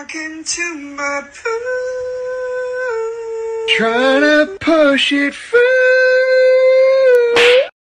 walk into my pool. Trying to push it free.